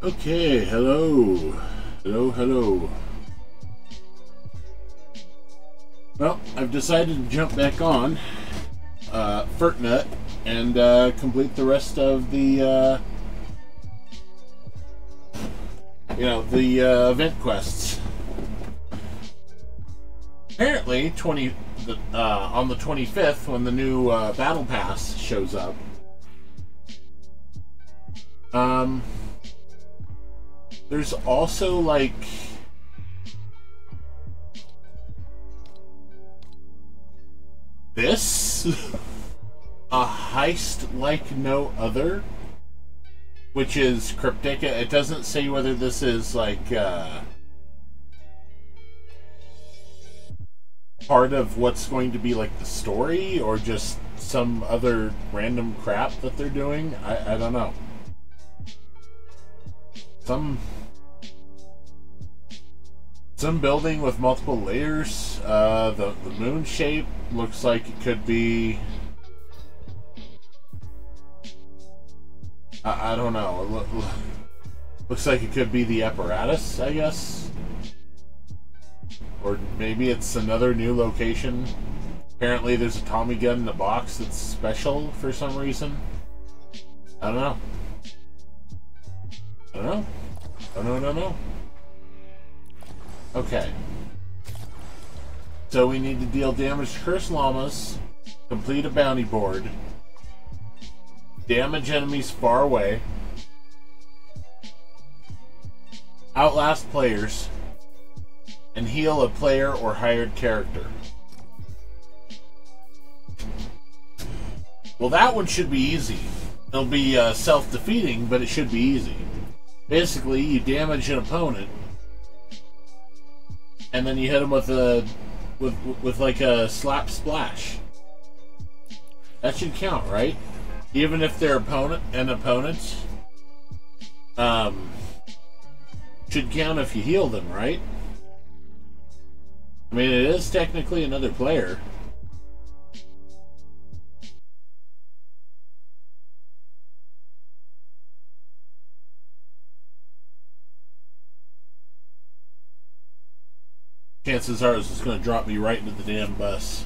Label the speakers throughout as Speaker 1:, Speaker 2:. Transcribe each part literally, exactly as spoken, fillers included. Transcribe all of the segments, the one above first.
Speaker 1: Okay, hello. Hello, hello. Well, I've decided to jump back on uh, Fortnite and uh, complete the rest of the, uh, you know, the uh, event quests. Apparently, twenty the, uh, on the twenty-fifth, when the new uh, Battle Pass shows up, um, there's also like this a heist like no other, which is cryptic. It doesn't say whether this is like uh, part of what's going to be like the story or just some other random crap that they're doing. I, I don't know. Some some building with multiple layers. Uh, the, the moon shape looks like it could be... I, I don't know. It lo looks like it could be the apparatus, I guess. Or maybe it's another new location. Apparently there's a Tommy gun in a box that's special for some reason. I don't know. I don't know. I don't know, I don't know. Okay. So we need to deal damage to cursed llamas, complete a bounty board, damage enemies far away, outlast players, and heal a player or hired character. Well, that one should be easy. It'll be uh, self-defeating, but it should be easy. Basically, you damage an opponent, and then you hit them with a with with like a slap splash. That should count, right? Even if they're opponent an opponent, um, should count if you heal them, right? I mean, it is technically another player. Chances are it's just going to drop me right into the damn bus.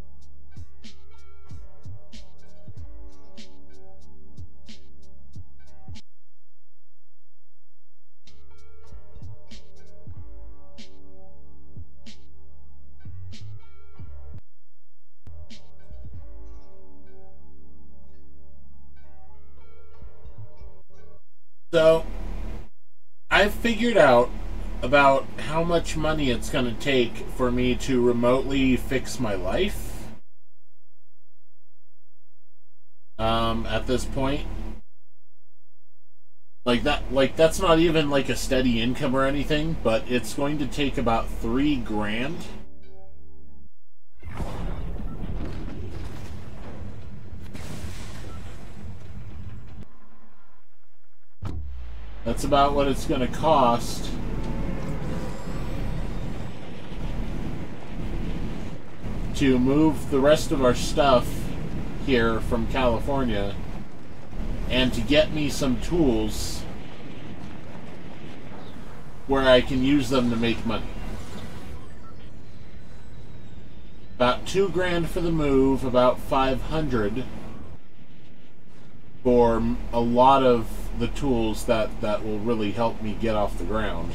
Speaker 1: So, I've figured out about how much money it's going to take for me to remotely fix my life. Um, at this point. Like that, like that's not even like a steady income or anything, but it's going to take about three grand. That's about what it's going to cost to move the rest of our stuff here from California and to get me some tools where I can use them to make money. About two grand for the move, about five hundred for a lot of the tools that, that will really help me get off the ground.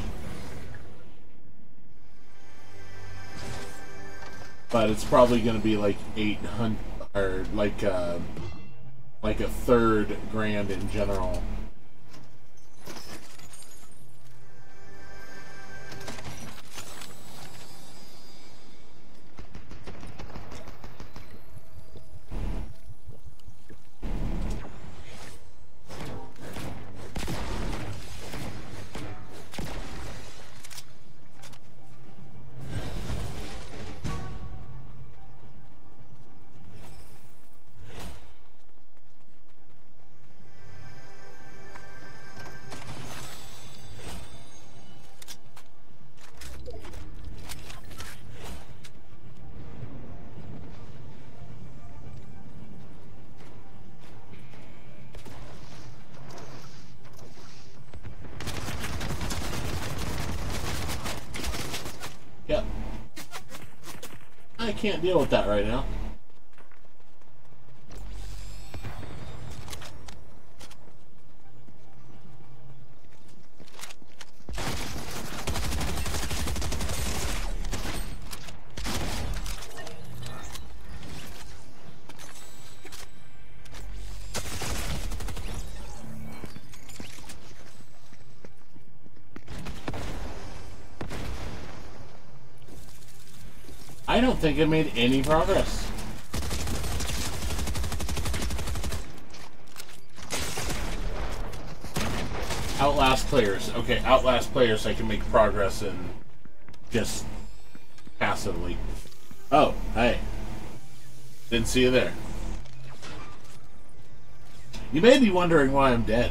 Speaker 1: But it's probably going to be like eight hundred, or like a, like a third grand in general. can't deal with that right now. I don't think I made any progress. Outlast players. Okay, outlast players I can make progress in just passively. Oh, hey. Didn't see you there. You may be wondering why I'm dead.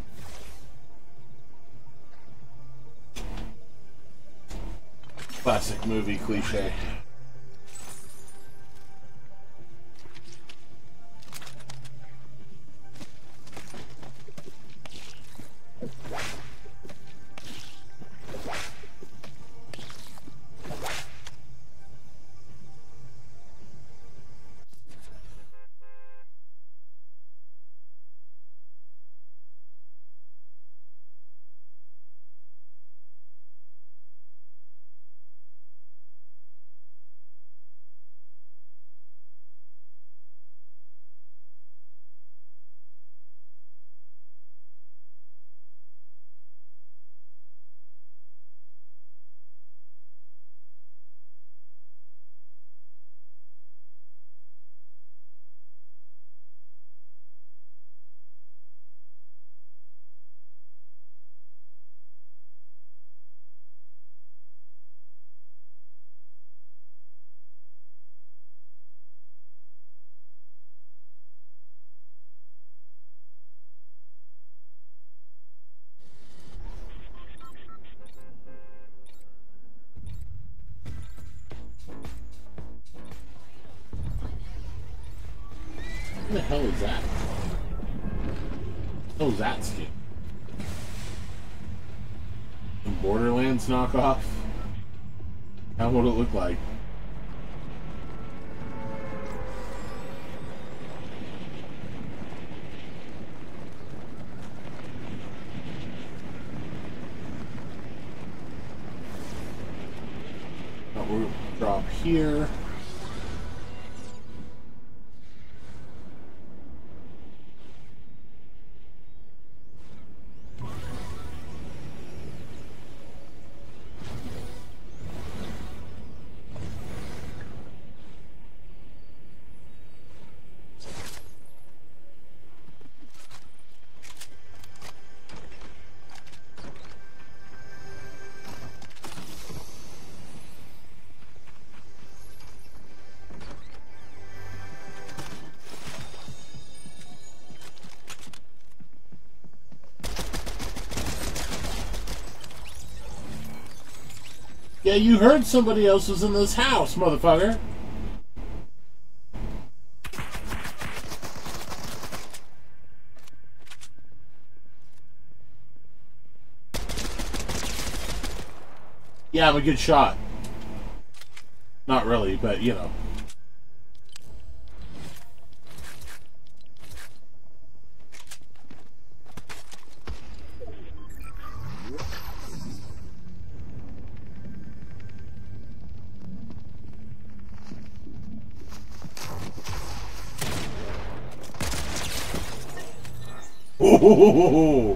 Speaker 1: Classic movie cliche. What the hell is that? Oh, that skin. Some Borderlands knockoff? How would it look like? Oh, we'll drop here. Yeah, you heard somebody else was in this house, motherfucker. Yeah, I'm a good shot. Not really, but you know. Oh!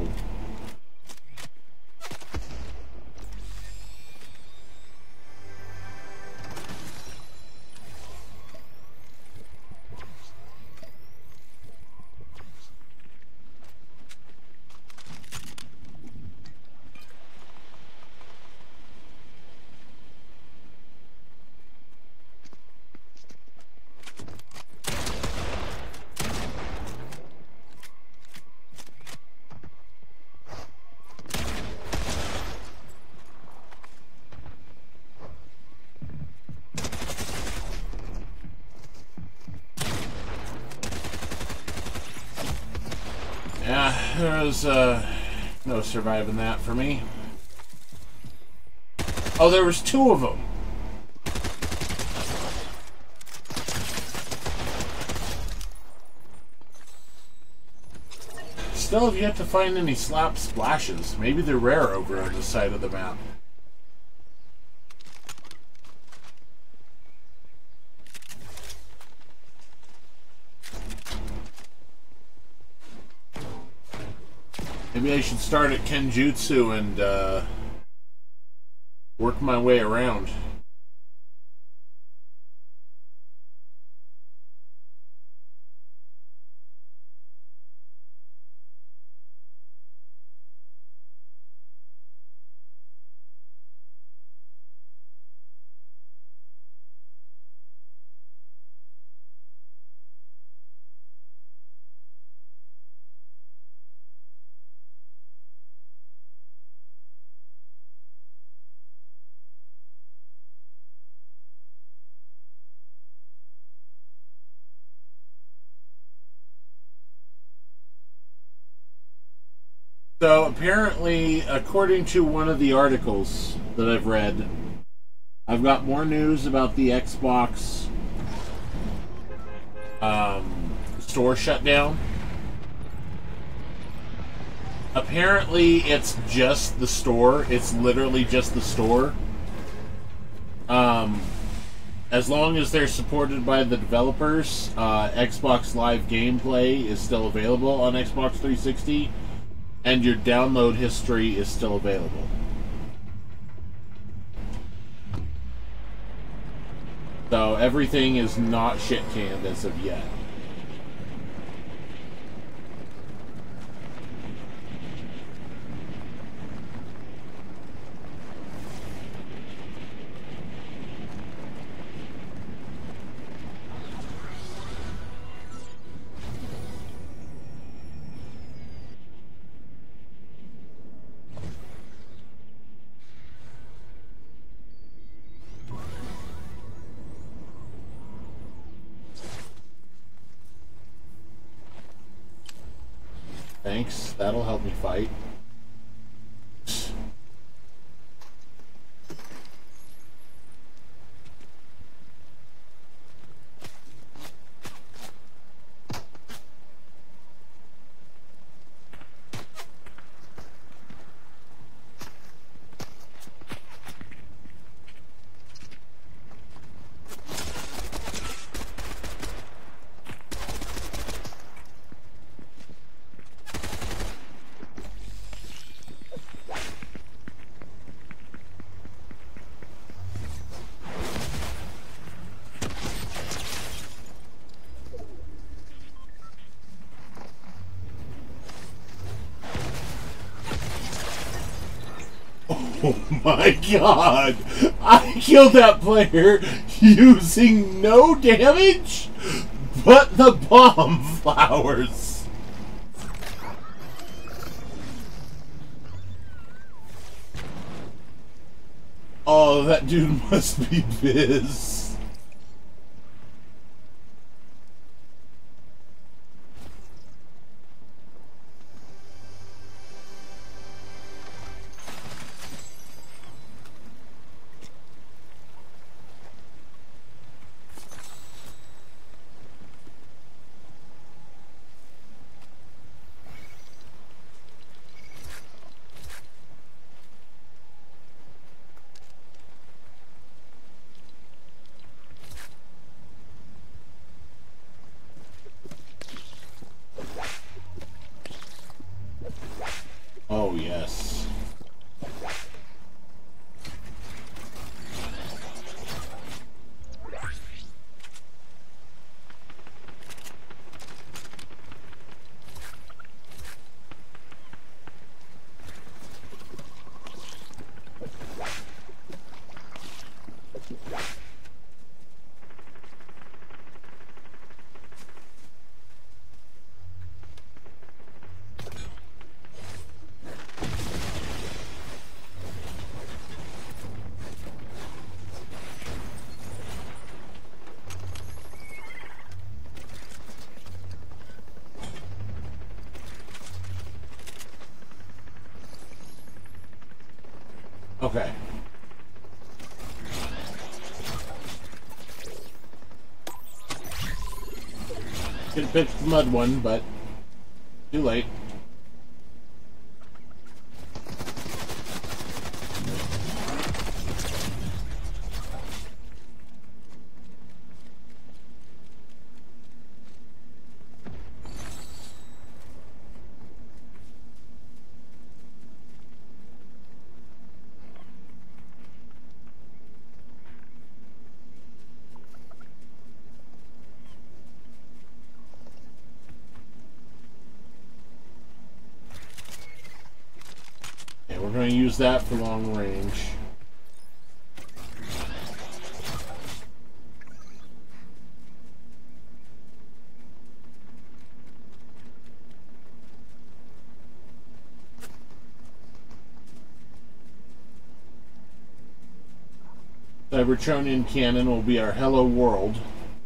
Speaker 1: Yeah, there was uh, no surviving that for me. Oh, there was two of them. still have yet to find any slap splashes. Maybe they're rare over on this side of the map. Maybe I should start at Kenjutsu and uh, work my way around. So apparently, according to one of the articles that I've read, I've got more news about the Xbox um, store shutdown. Apparently, it's just the store. It's literally just the store. Um, as long as they're supported by the developers, uh, Xbox Live gameplay is still available on Xbox three sixty. And your download history is still available. So everything is not shit-canned as of yet. Thanks, that'll help me fight. Oh my god! I killed that player using no damage but the bomb flowers! Oh, that dude must be biz. Oh, yes. Okay. Could have picked the mud one, but too late. we're going to use that for long range. Cybertronian cannon will be our hello world.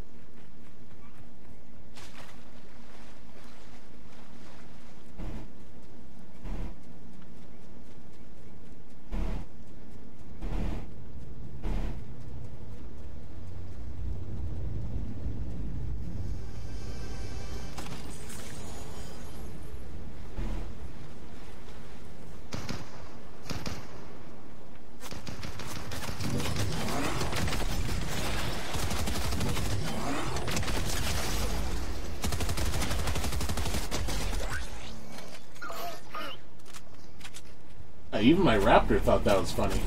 Speaker 1: Even my raptor thought that was funny.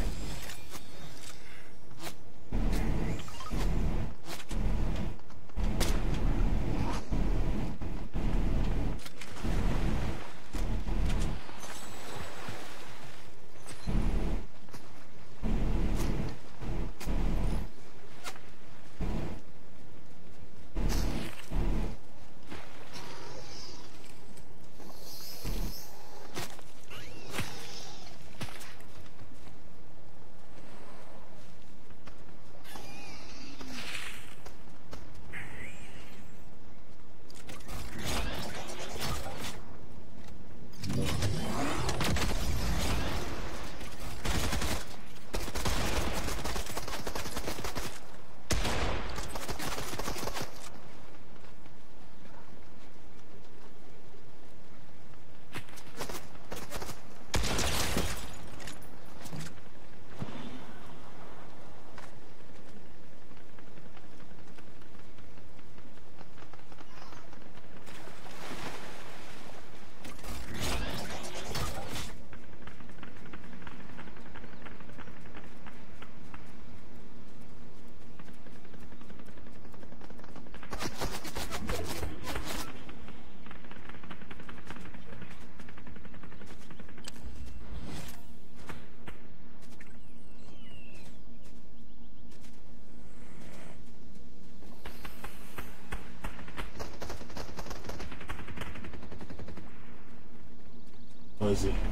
Speaker 1: What is he?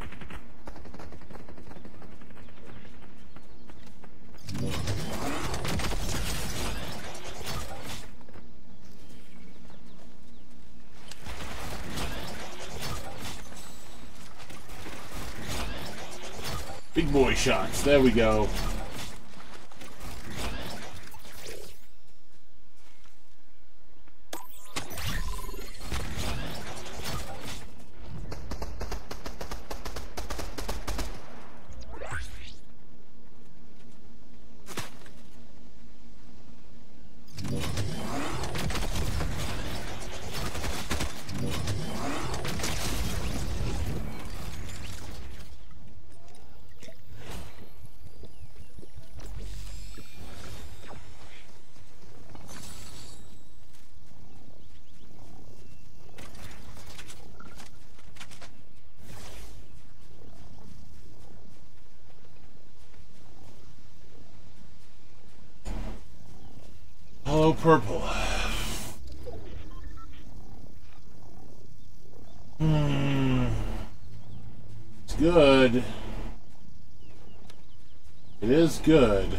Speaker 1: Big boy shots. There we go. Hello, purple. Hmm. It's good. It is good.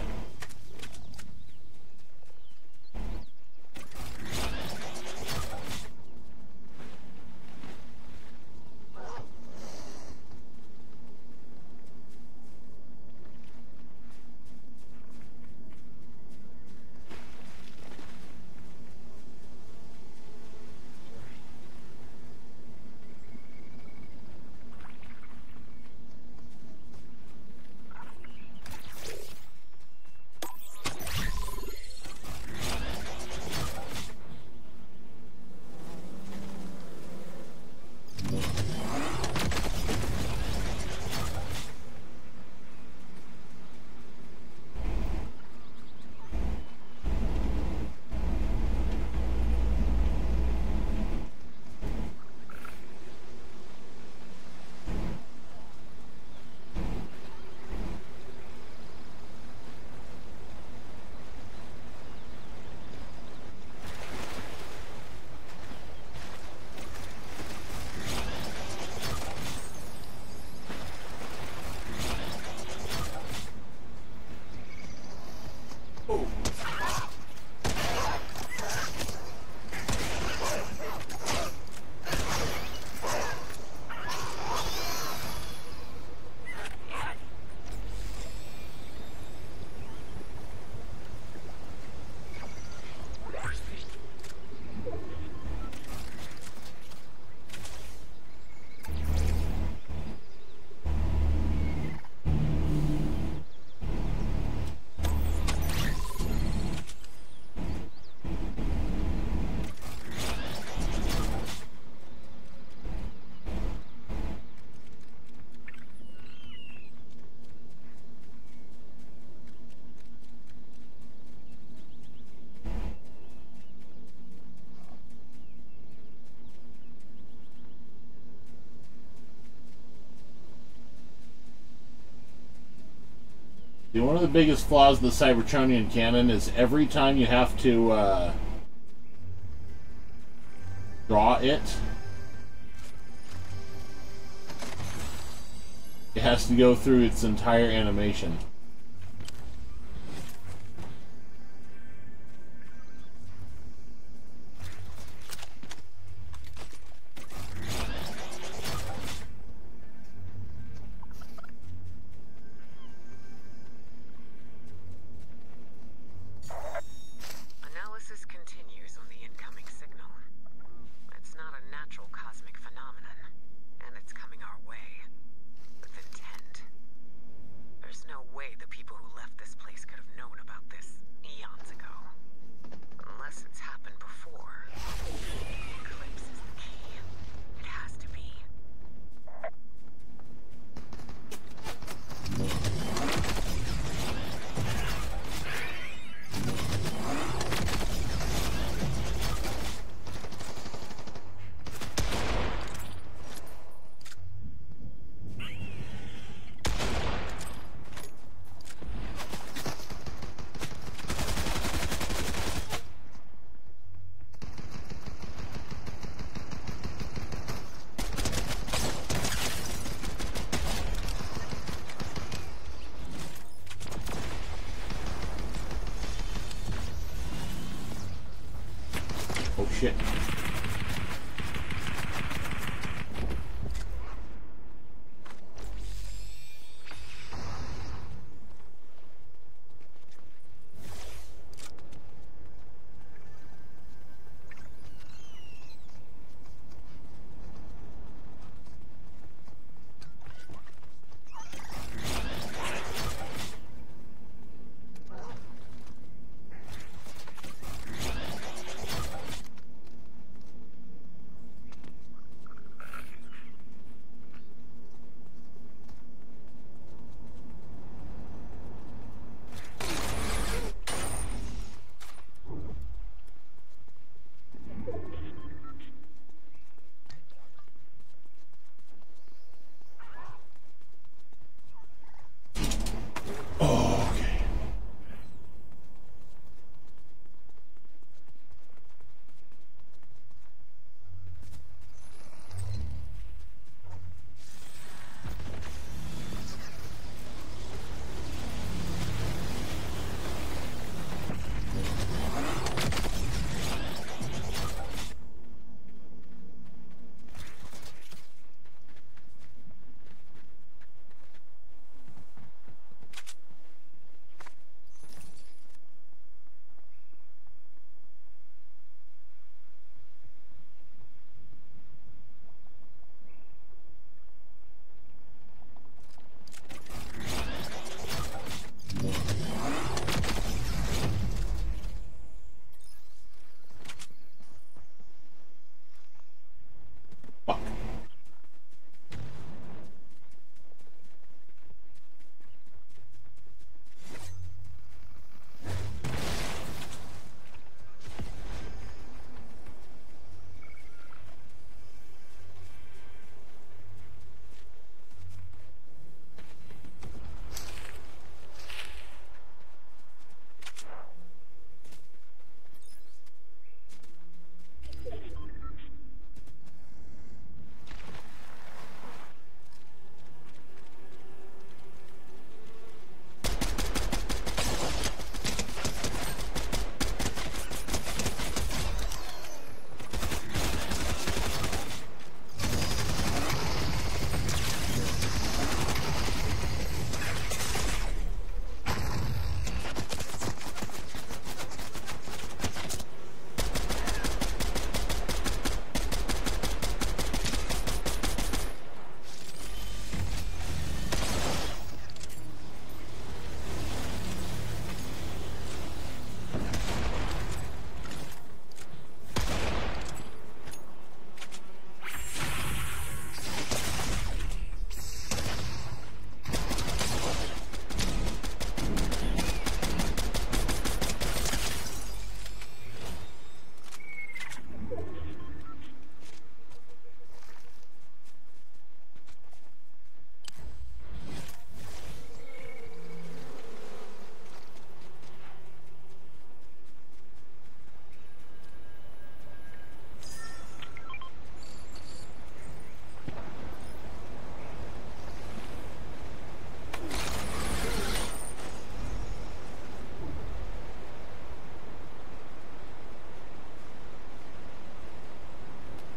Speaker 1: See, one of the biggest flaws of the Cybertronian canon is every time you have to uh, draw it, it has to go through its entire animation. Oh shit.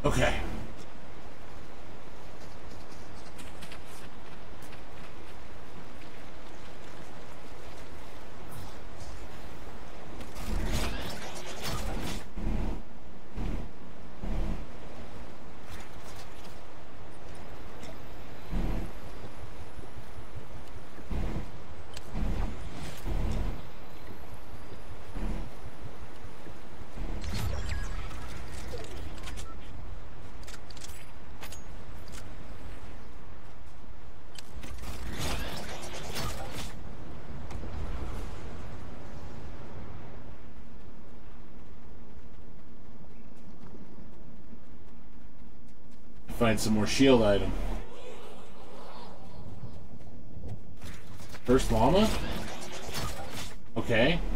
Speaker 1: Okay. Find some more shield item. First llama? Okay.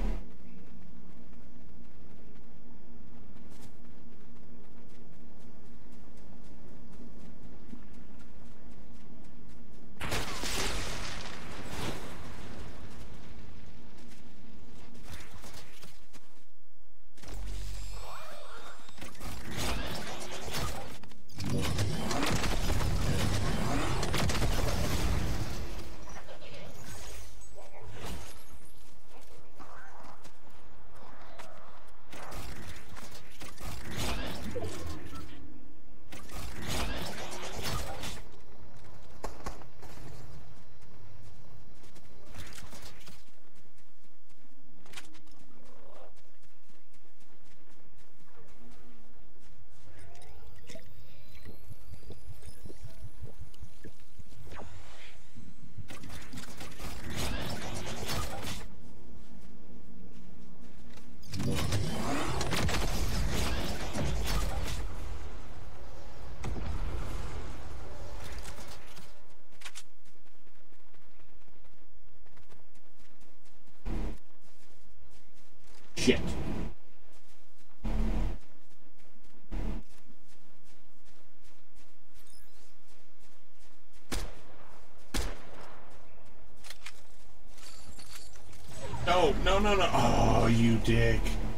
Speaker 1: Shit. No, no, no, no. Oh, you dick.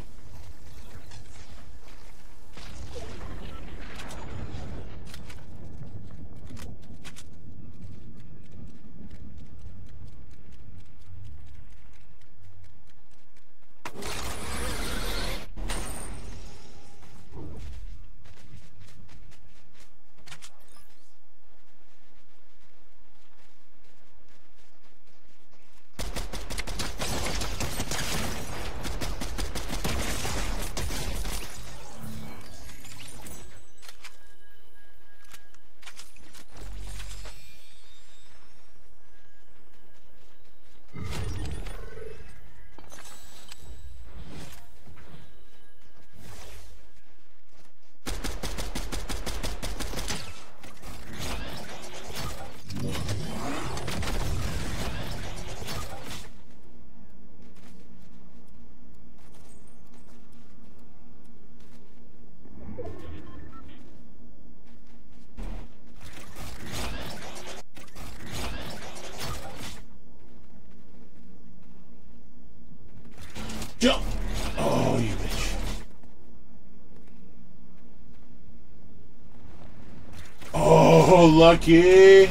Speaker 1: Jump! Oh, you bitch. Oh, lucky!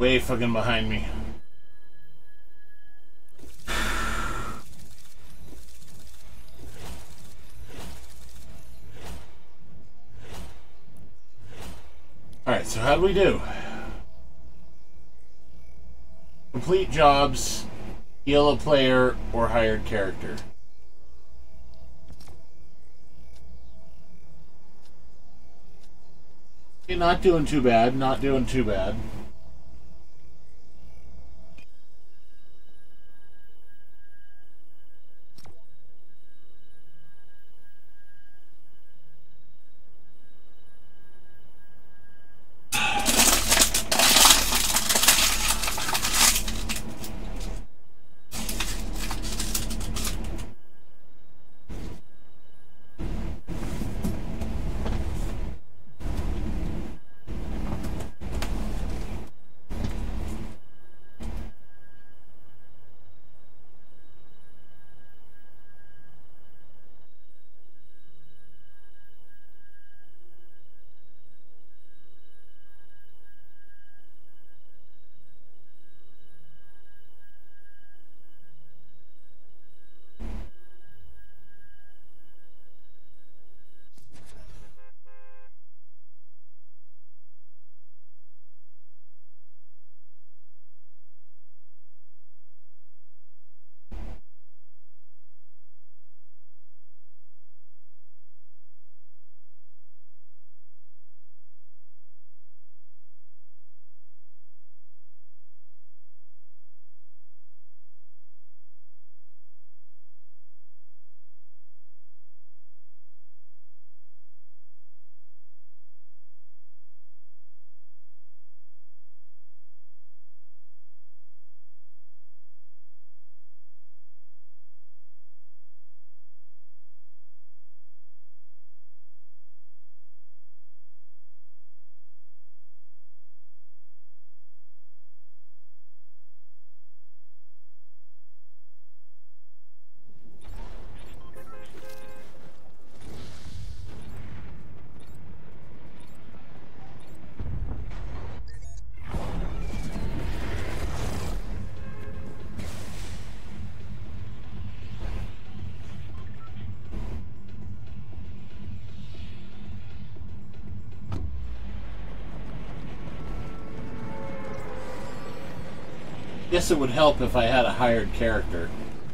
Speaker 1: way fucking behind me. Alright, so how do we do? Complete jobs, heal a player, or hired character. Okay, not doing too bad, not doing too bad. Guess it would help if I had a hired character.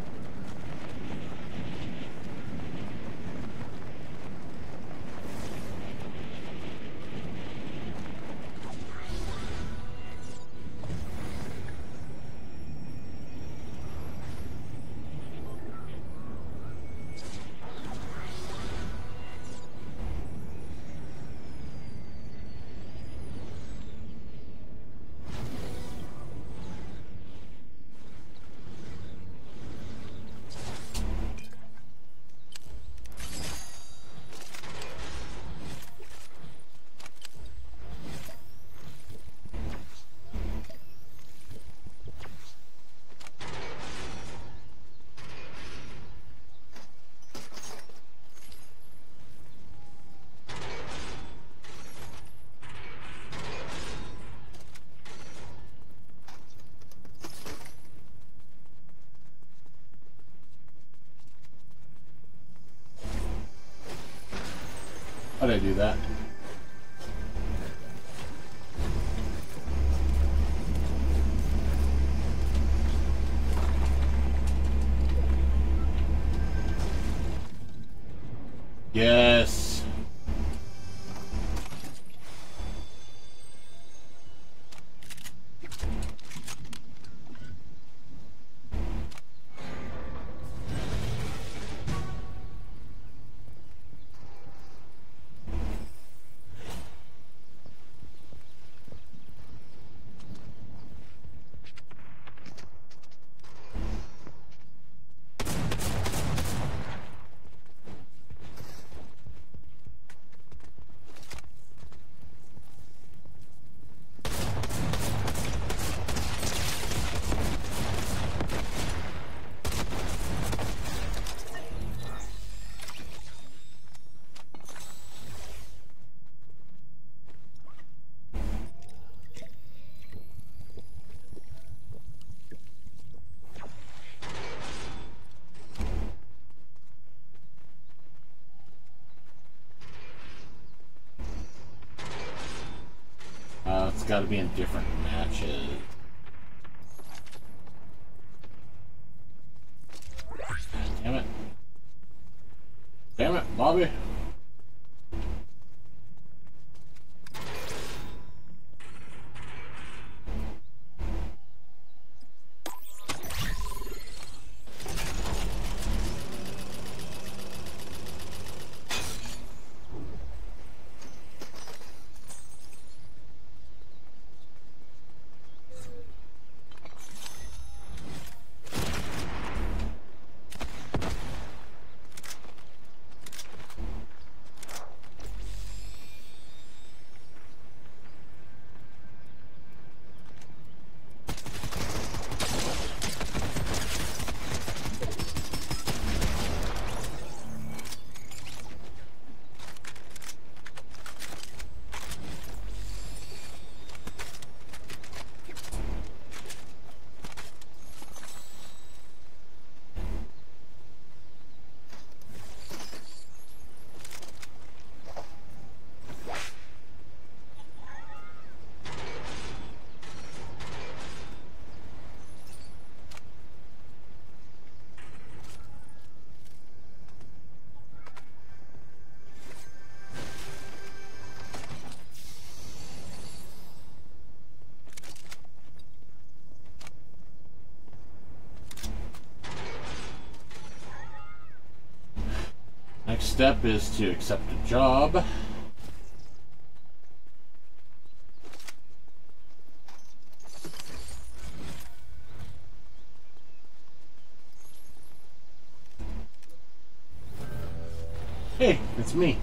Speaker 1: How'd I do that? Yes. got to be in different matches. Damn it. Damn it, Bobby. Next step is to accept a job. Hey, it's me.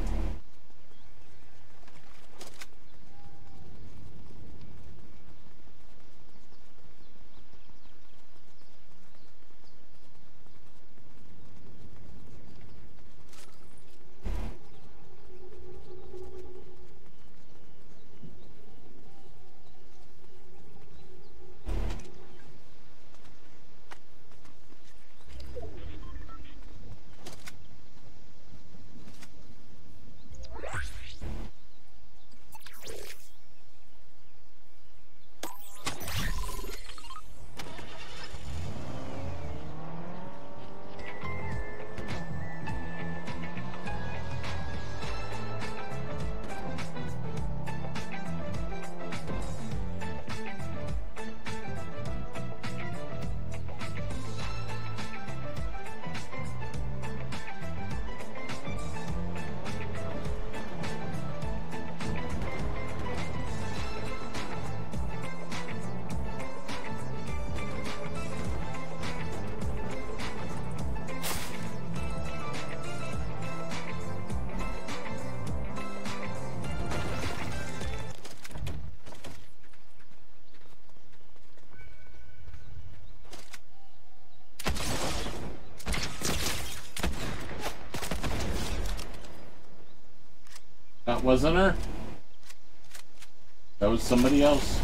Speaker 1: That wasn't her. That was somebody else.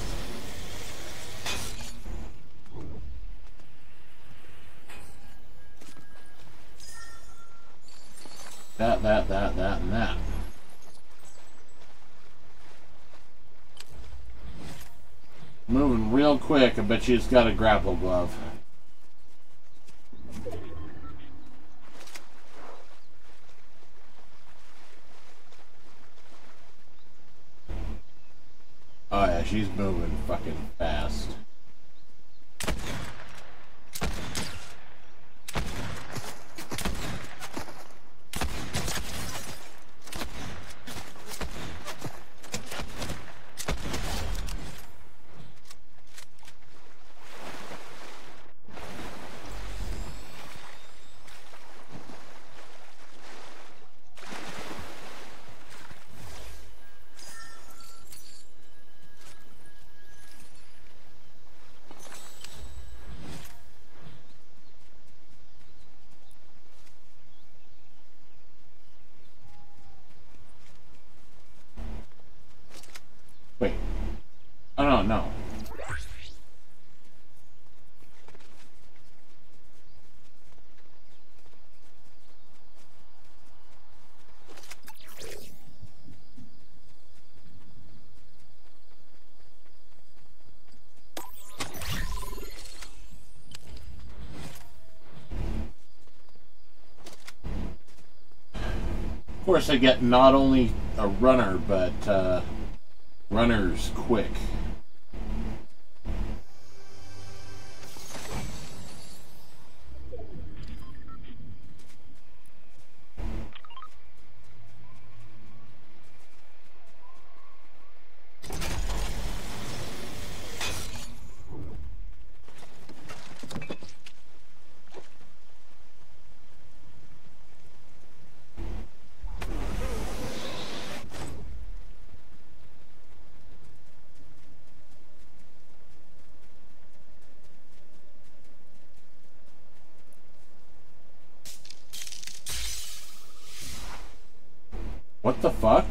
Speaker 1: That, that, that, that, and that. Moving real quick. I bet she's got a grapple glove. Oh yeah, she's moving fucking fast. Wait. Oh, no, no. course, I get not only a runner, but uh, runners quick. What the fuck?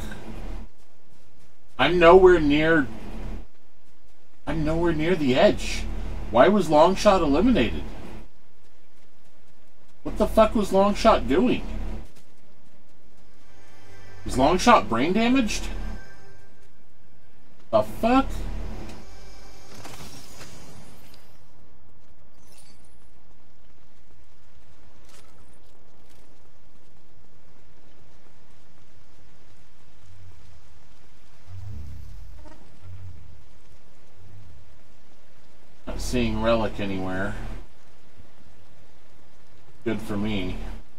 Speaker 1: I'm nowhere near... I'm nowhere near the edge. Why was Longshot eliminated? What the fuck was Longshot doing? Was Longshot brain damaged? The fuck? Not seeing Relic anywhere. Good for me.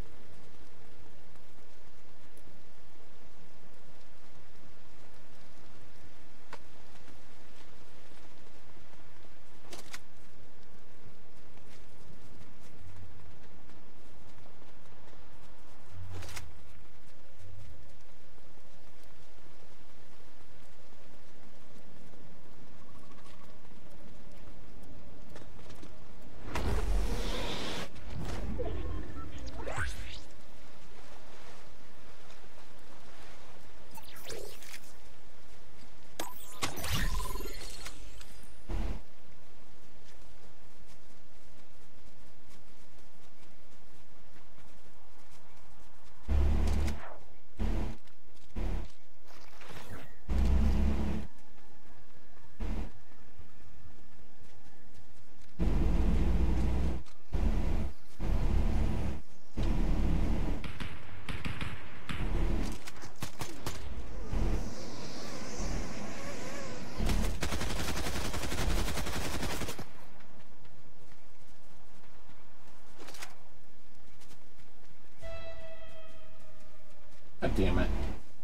Speaker 1: God damn it.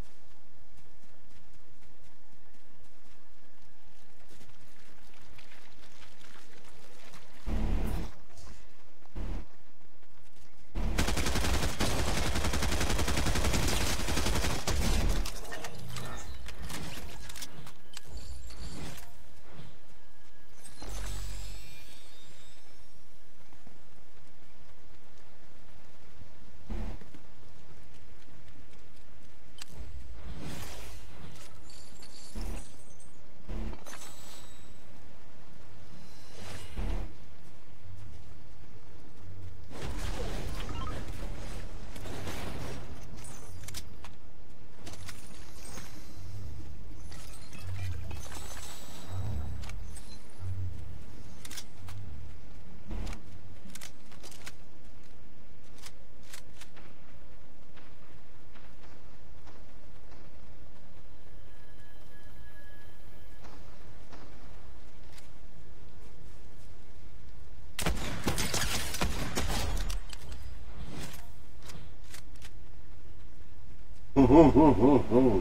Speaker 1: Ho, ho, ho, ho, ho.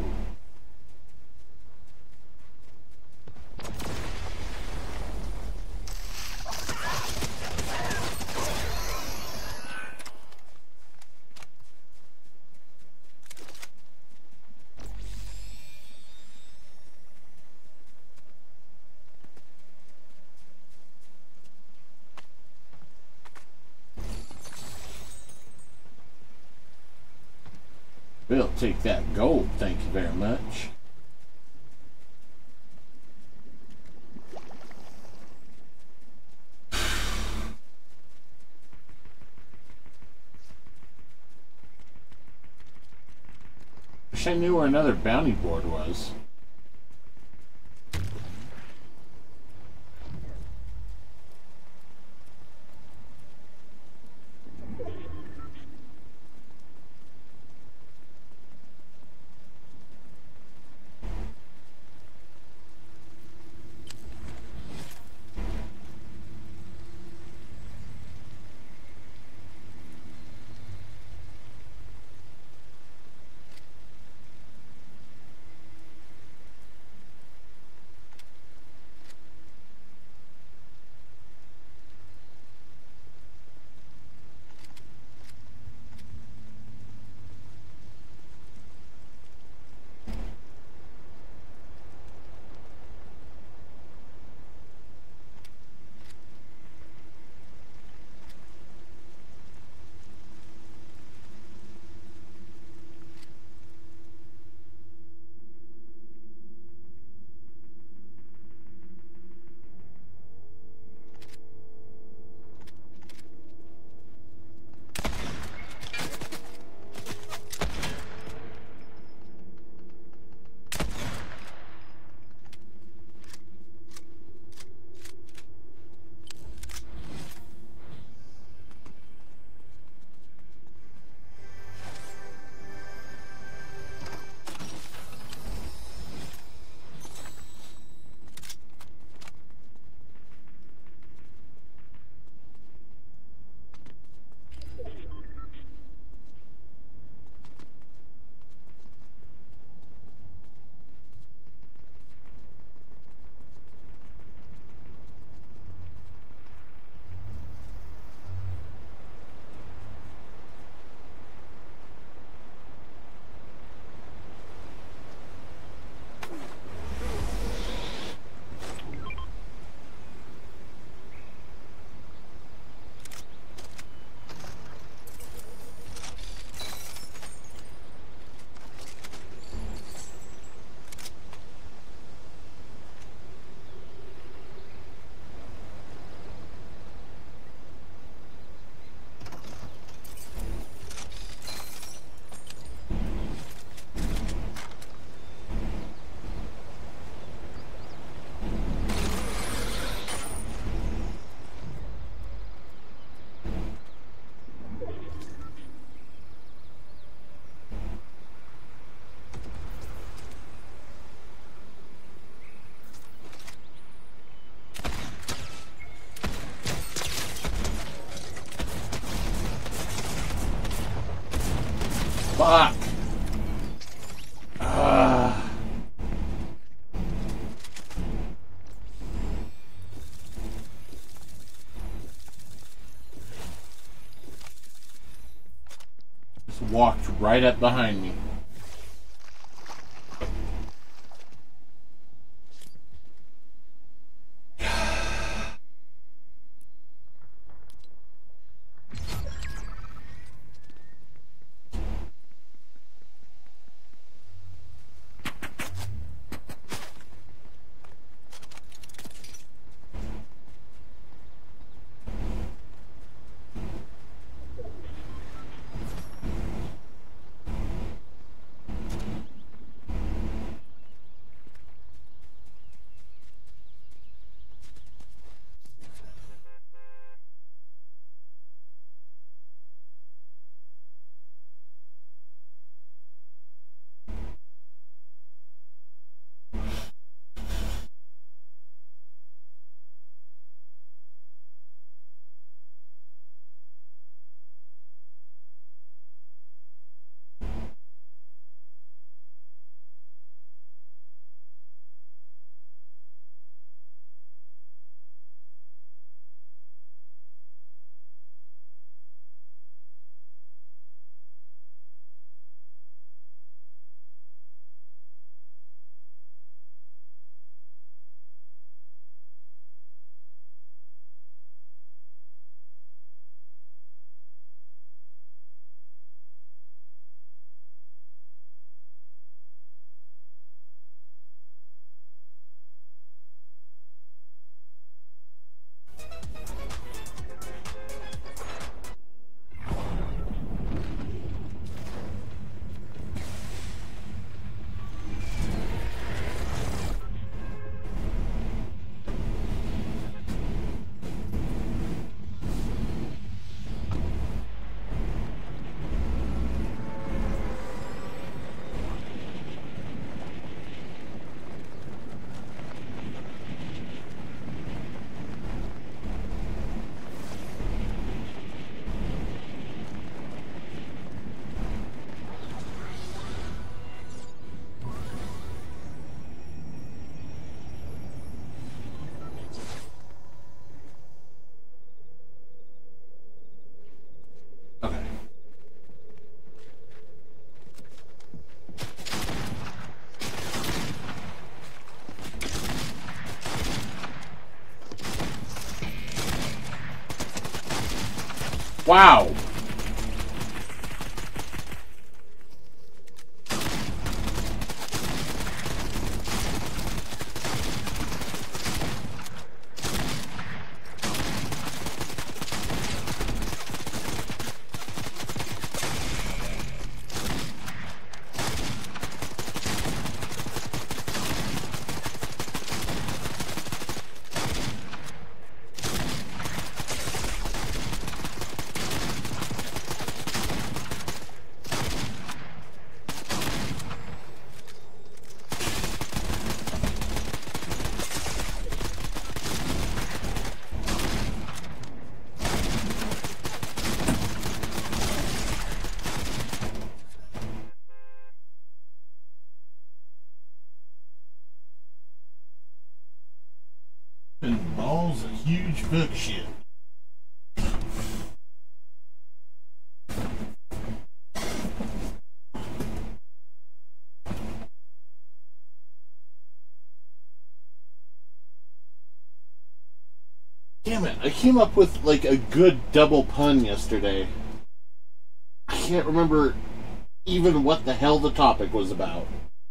Speaker 1: We'll take that gold, thank you very much. Wish I knew where another bounty board was. Fuck. Ah. Just walked right up behind me. Okay. Wow. And balls a huge book shit. Damn it, I came up with like a good double pun yesterday. I can't remember even what the hell the topic was about.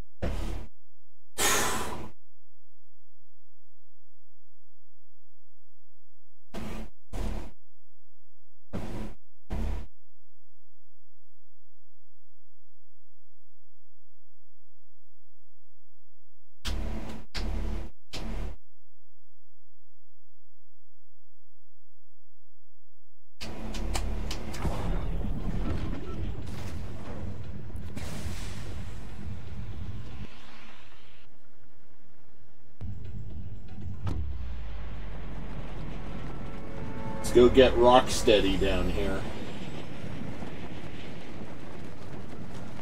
Speaker 1: Go get Rocksteady down here.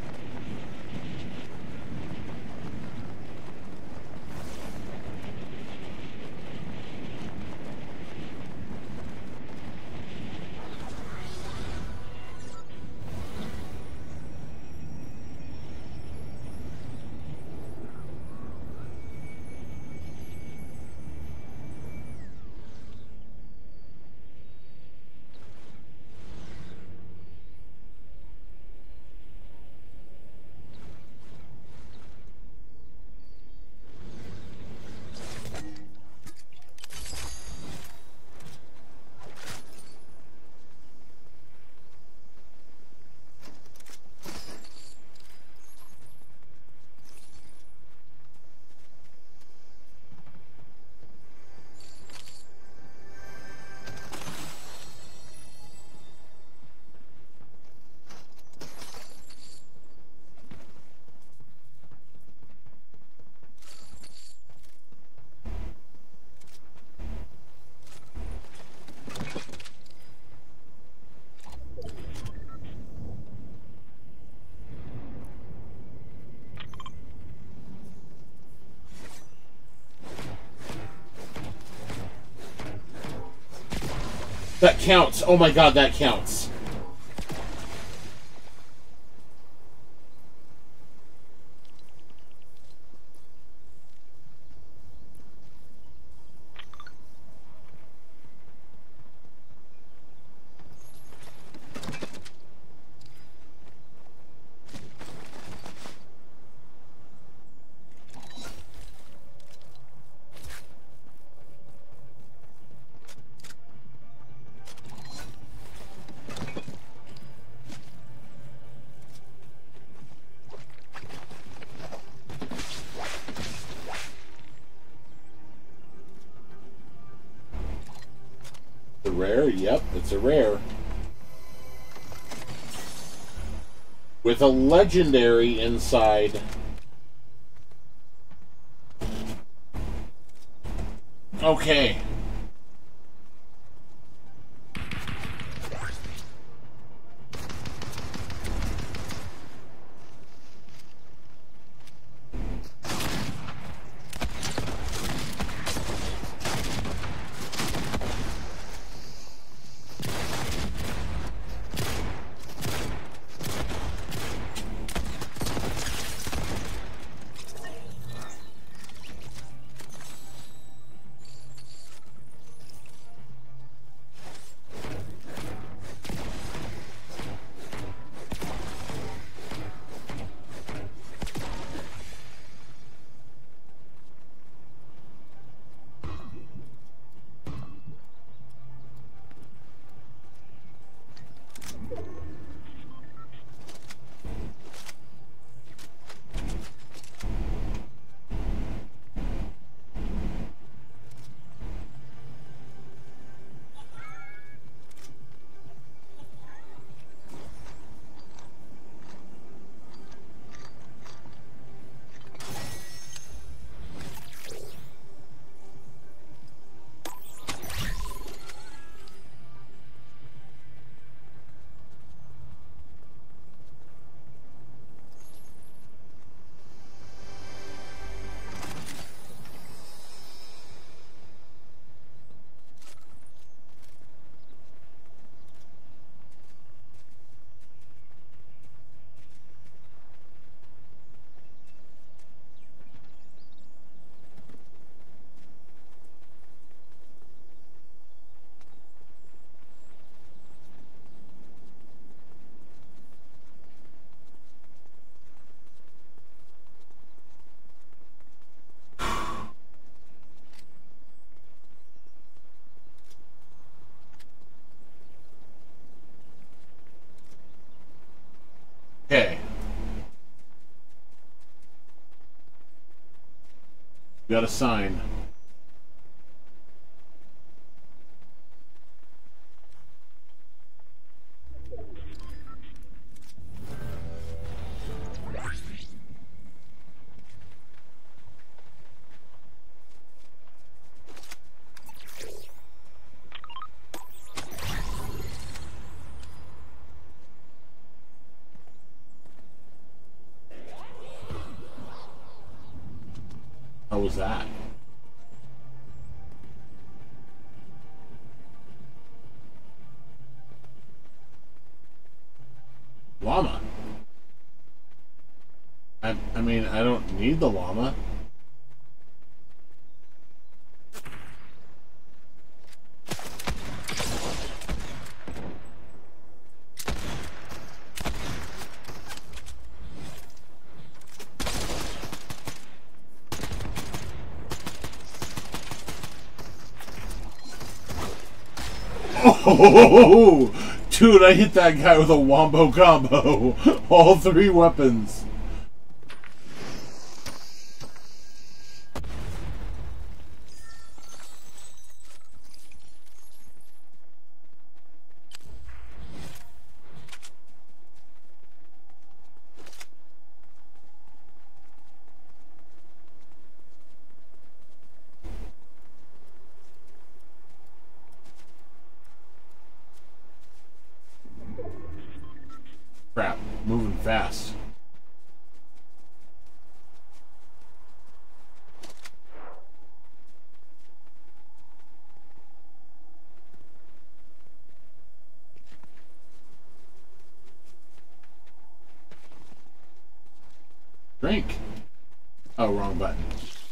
Speaker 1: That counts. Oh my god, that counts. A rare? Yep, it's a rare. With a legendary inside. Okay. Okay. Got a sign. How was that? Llama. I, I mean, I don't need the llama. Oh, dude, I hit that guy with a wombo combo. All three weapons. Crap, moving fast. Drink. Oh, wrong button.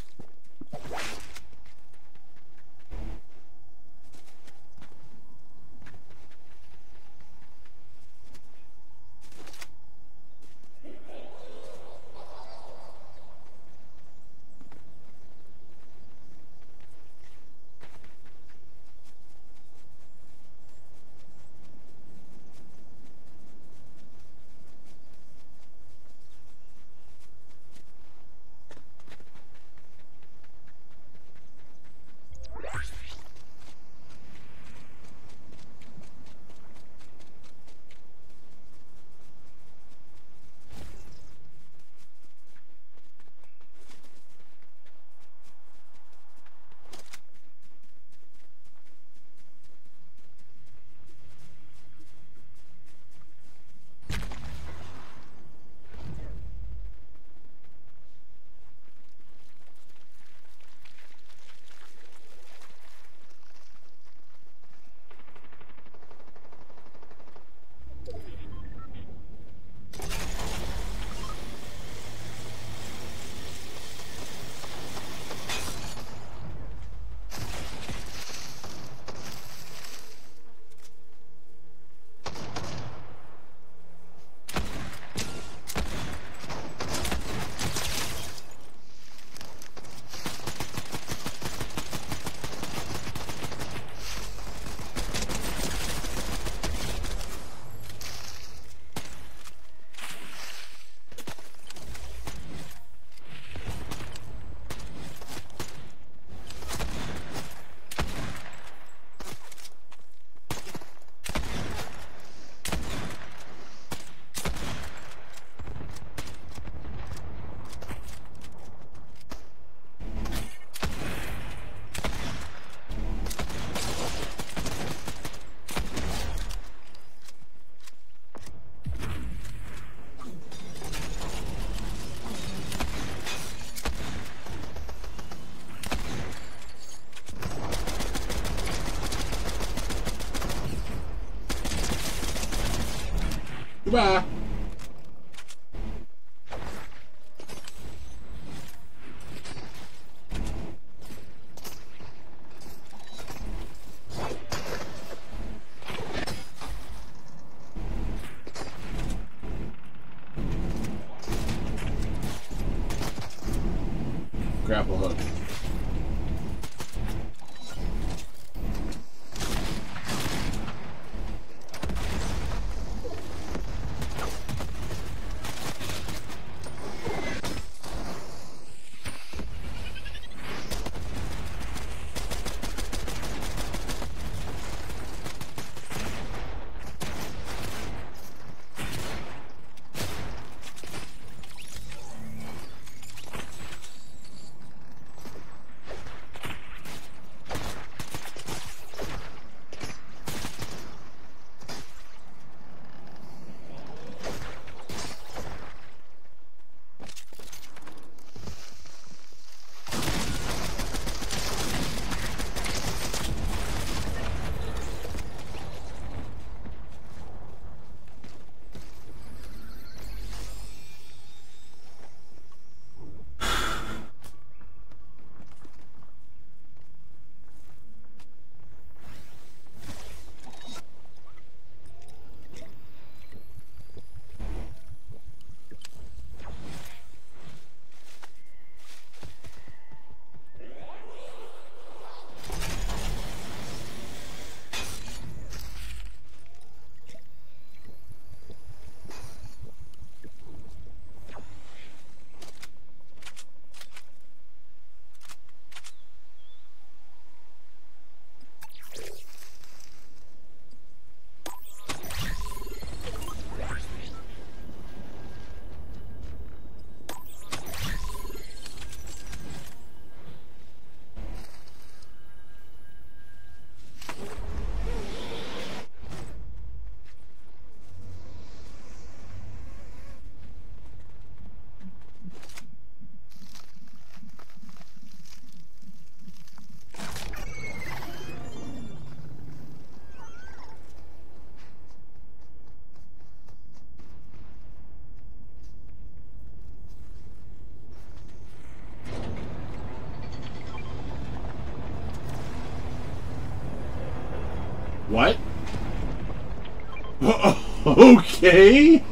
Speaker 1: Goodbye. Grapple hook. What? Okay.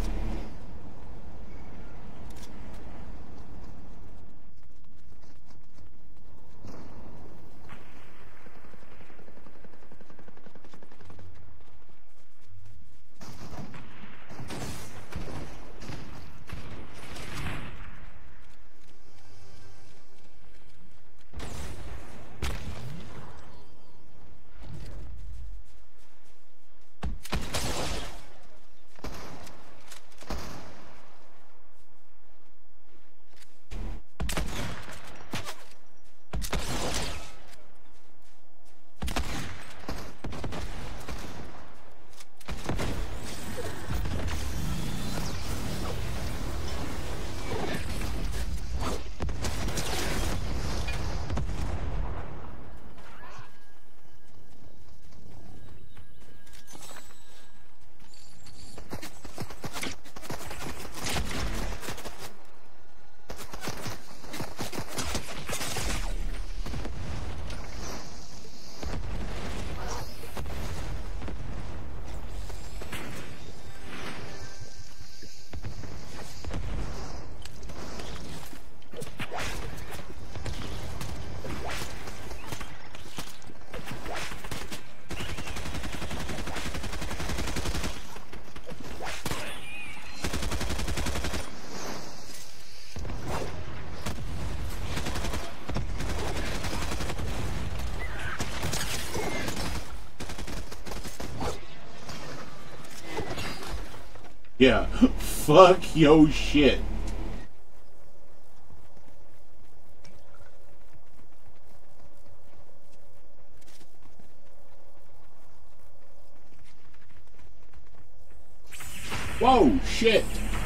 Speaker 1: Yeah, fuck yo shit. Whoa, shit.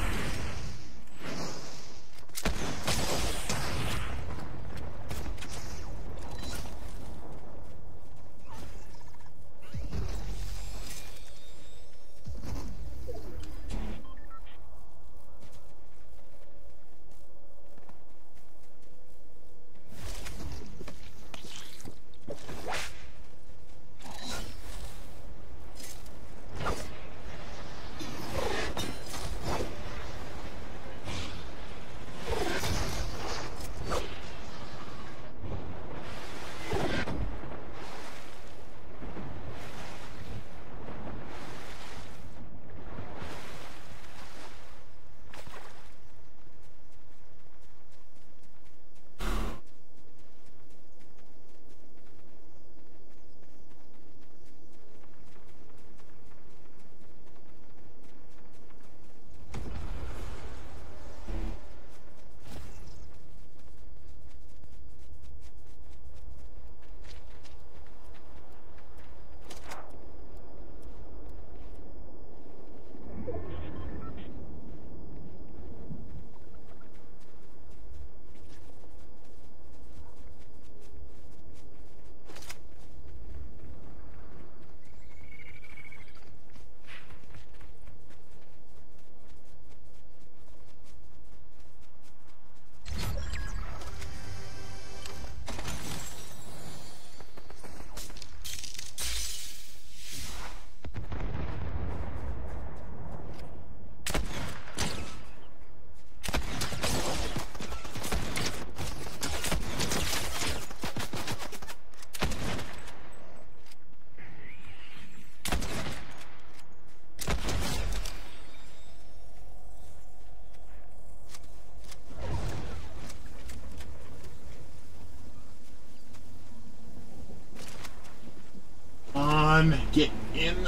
Speaker 1: On, get in.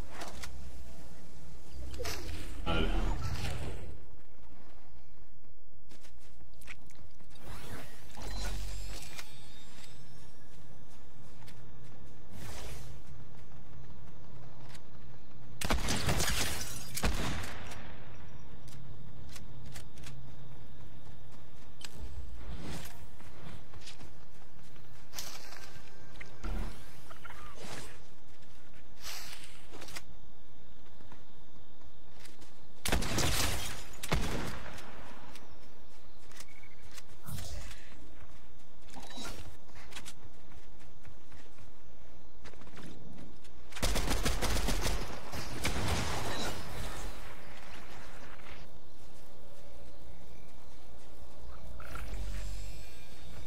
Speaker 1: Uh,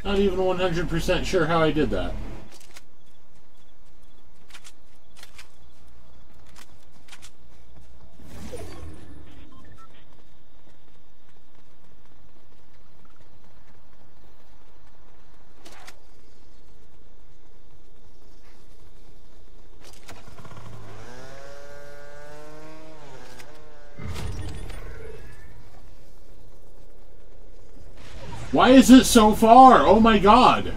Speaker 1: Not even one hundred percent sure how I did that. Why is it so far? Oh my god.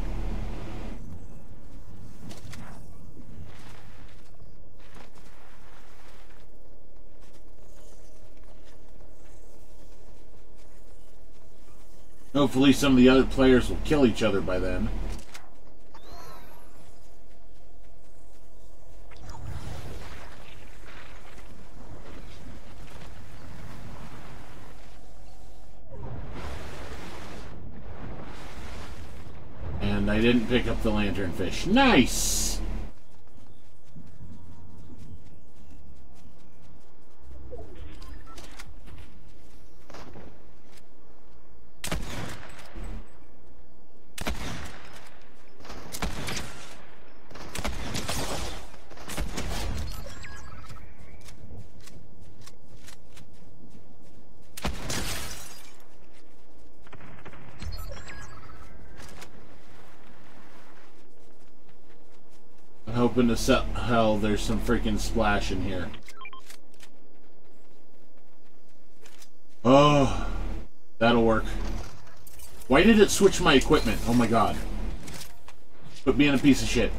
Speaker 1: Hopefully some of the other players will kill each other by then. And I didn't pick up the lanternfish. Nice! Hoping to set hell there's some freaking splash in here. Oh, that'll work. Why did it switch my equipment? Oh my god. Put me in a piece of shit.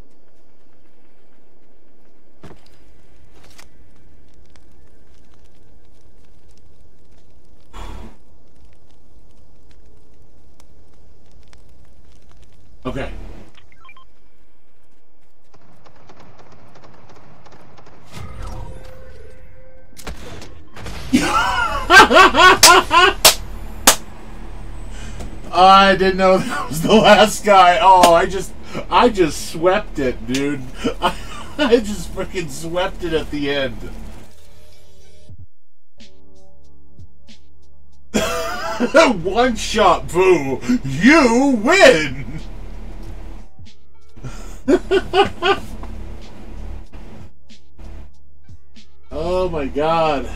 Speaker 1: Okay. I didn't know that was the last guy. Oh, I just, I just swept it, dude. I, I just freaking swept it at the end. One shot, boo. You win. Oh my god.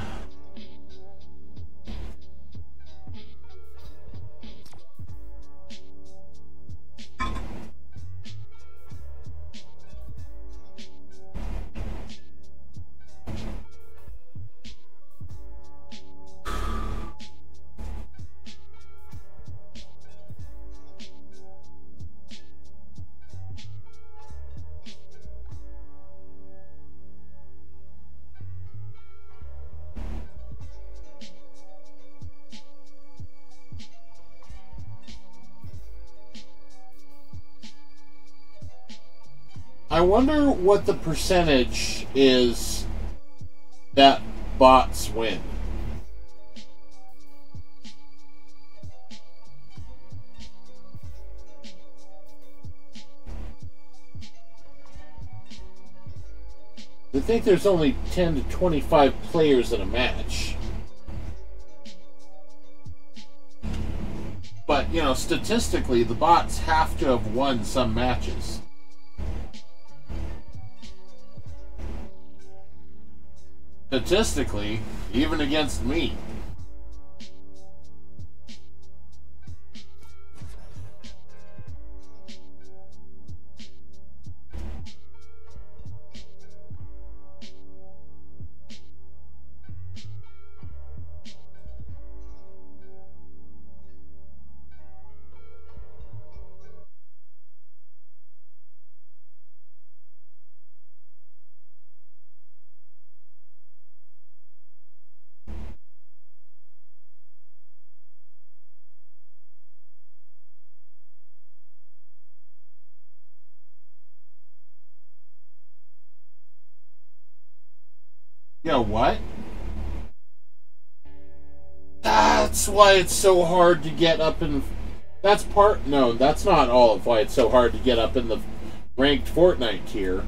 Speaker 1: I wonder what the percentage is that bots win. I think there's only ten to twenty-five players in a match. But, you know, statistically, the bots have to have won some matches. Statistically, even against me. Yeah, what? That's why it's so hard to get up in... That's part... No, that's not all of why it's so hard to get up in the ranked Fortnite tier.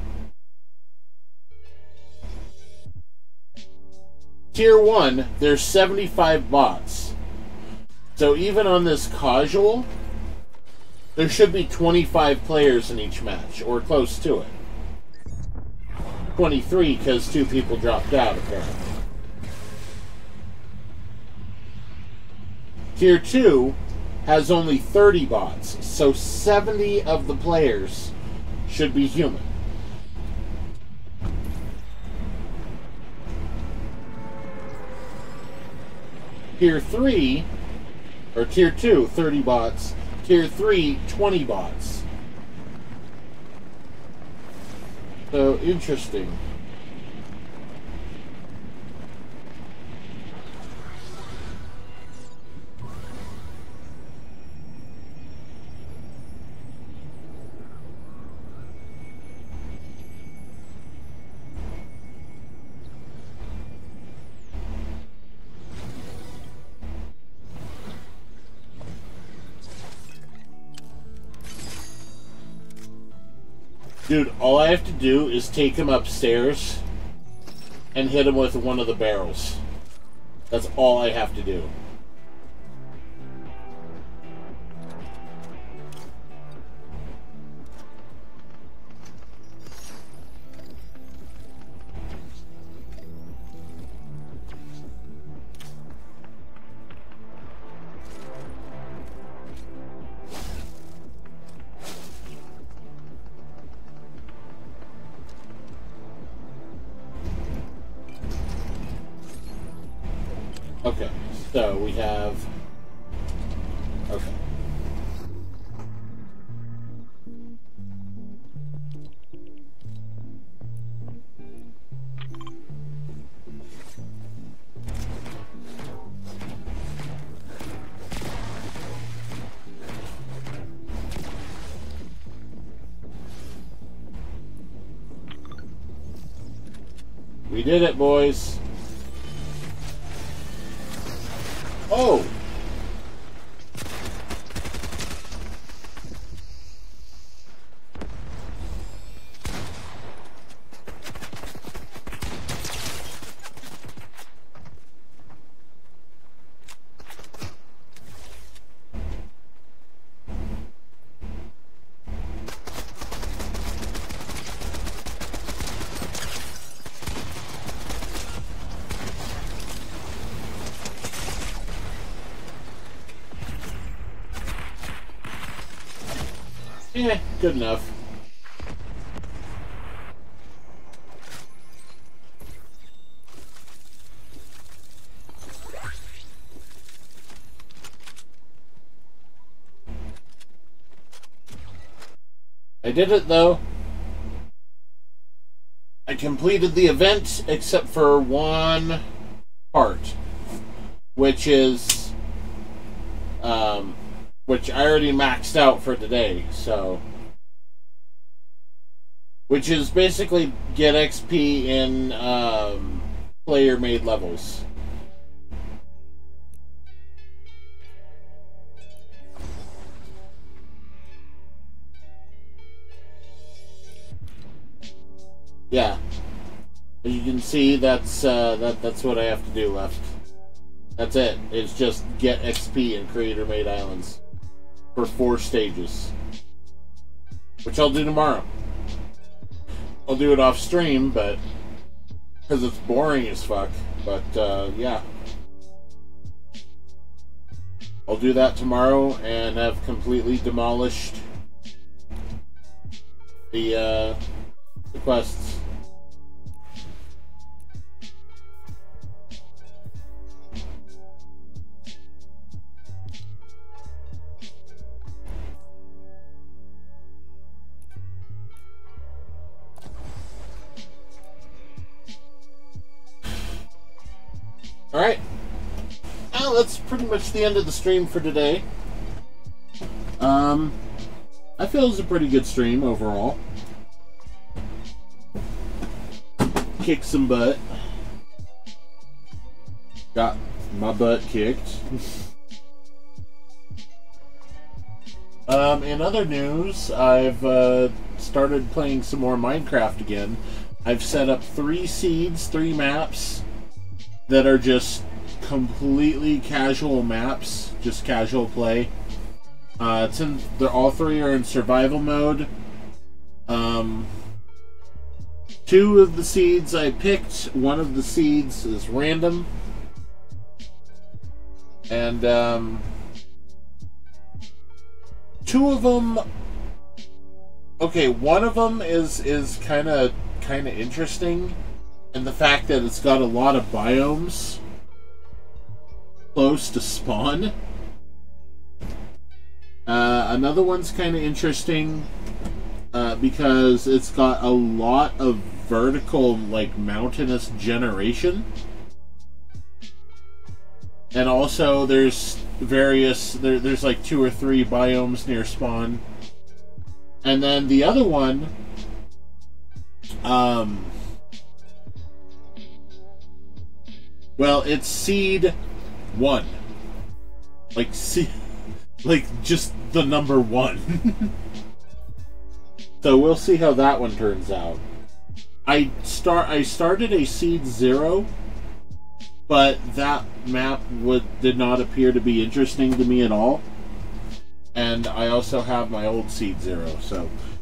Speaker 1: Tier one, there's seventy-five bots. So even on this casual, There should be twenty-five players in each match, or close to it. twenty-three, because two people dropped out, apparently. Tier two has only thirty bots, so seventy of the players should be human. Tier three, or Tier two, thirty bots. Tier three, twenty bots. So, interesting. Dude, all I have to do is take him upstairs and hit him with one of the barrels. That's all I have to do. Okay, so we have... Okay. We did it, boys. Oh! Yeah, good enough. I did it though. I completed the event except for one part, which is um which I already maxed out for today, so... Which is basically get X P in um, player-made levels. Yeah. As you can see, that's, uh, that, that's what I have to do left. That's it. It's just get X P in creator-made islands. For four stages. Which I'll do tomorrow. I'll do it off stream, but... because it's boring as fuck. But, uh, yeah. I'll do that tomorrow and have completely demolished the, uh, the quests. Alright, well, that's pretty much the end of the stream for today. Um, I feel it's a pretty good stream overall. Kicked some butt. Got my butt kicked. um, in other news, I've uh, started playing some more Minecraft again. I've set up three seeds, three maps that are just completely casual maps, just casual play. Uh, it's in. They're all three are in survival mode. Um, two of the seeds I picked. One of the seeds is random, and um, two of them. Okay, one of them is is kind of kind of interesting, in the fact that it's got a lot of biomes close to spawn. Uh, another one's kind of interesting uh, because it's got a lot of vertical, like, mountainous generation. And also there's various, there, there's like two or three biomes near spawn. And then the other one, um, well, it's seed one. Like, seed... Like, just the number one. So we'll see how that one turns out. I start. I started a seed zero, but that map would did not appear to be interesting to me at all. And I also have my old seed zero, so